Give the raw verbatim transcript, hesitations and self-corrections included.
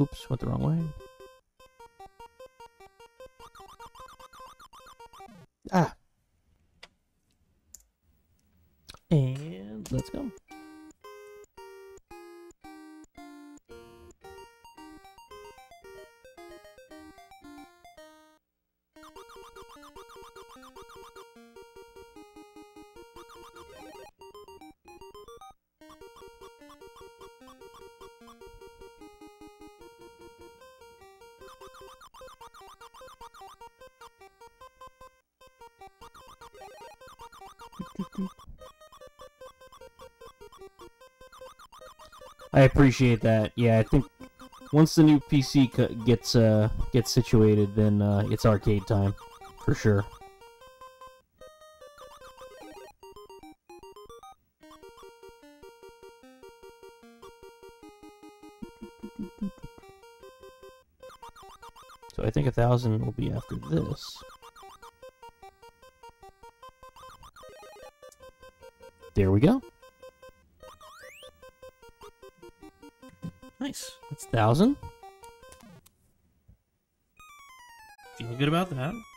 Oops, went the wrong way. Ah. And let's go. I appreciate that. Yeah, I think once the new P C gets uh gets situated, then uh, it's arcade time for sure. So I think a thousand will be after this. There we go. Nice. That's a thousand. Feel good about that.